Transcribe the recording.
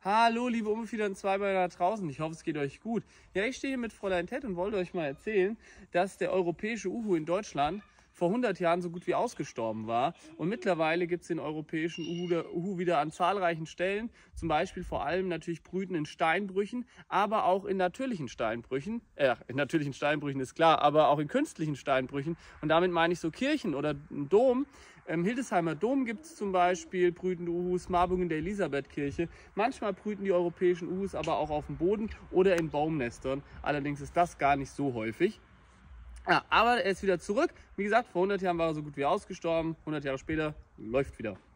Hallo, liebe Umfelder und Zweibeiner draußen. Ich hoffe, es geht euch gut. Ja, ich stehe hier mit Fräulein Ted und wollte euch mal erzählen, dass der europäische Uhu in Deutschland vor 100 Jahren so gut wie ausgestorben war. Und mittlerweile gibt es den europäischen Uhu wieder an zahlreichen Stellen. Zum Beispiel vor allem natürlich brüten in Steinbrüchen, aber auch in natürlichen Steinbrüchen. In natürlichen Steinbrüchen ist klar, aber auch in künstlichen Steinbrüchen. Und damit meine ich so Kirchen oder einen Dom. Im Hildesheimer Dom gibt es zum Beispiel brütende Uhus, Marburg in der Elisabethkirche. Manchmal brüten die europäischen Uhus aber auch auf dem Boden oder in Baumnestern. Allerdings ist das gar nicht so häufig. Ja, aber er ist wieder zurück. Wie gesagt, vor 100 Jahren war er so gut wie ausgestorben. 100 Jahre später läuft wieder.